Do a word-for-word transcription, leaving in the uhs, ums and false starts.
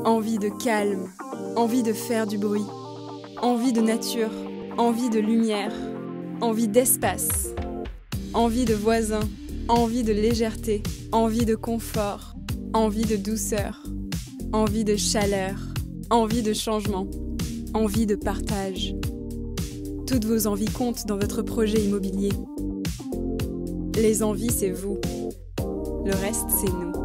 envie de calme, envie de faire du bruit, envie de nature, envie de lumière, envie d'espace, envie de voisins, envie de légèreté, envie de confort, envie de douceur, envie de chaleur, envie de changement, envie de partage. Toutes vos envies comptent dans votre projet immobilier. Les envies, c'est vous. Le reste, c'est nous.